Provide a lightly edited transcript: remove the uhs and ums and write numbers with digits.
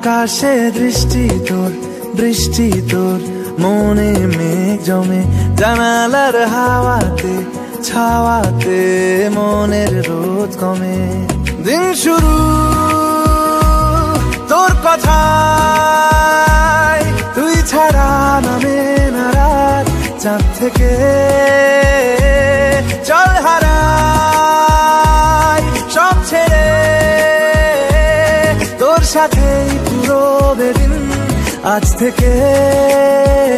আকাশে দৃষ্টি তোর, বৃষ্টি তোর, মনে মেঘ জমে, জানালার হাওয়াতে ছাওয়াতে মনের রোদ কমে। দিন শুরু তোর কথায়, তুই ছাড়া নামে না রাত, চাঁদ থেকে চল হারাই সব ছেড়ে, তোর সাথেই পুরো বেদিন আজ থেকে।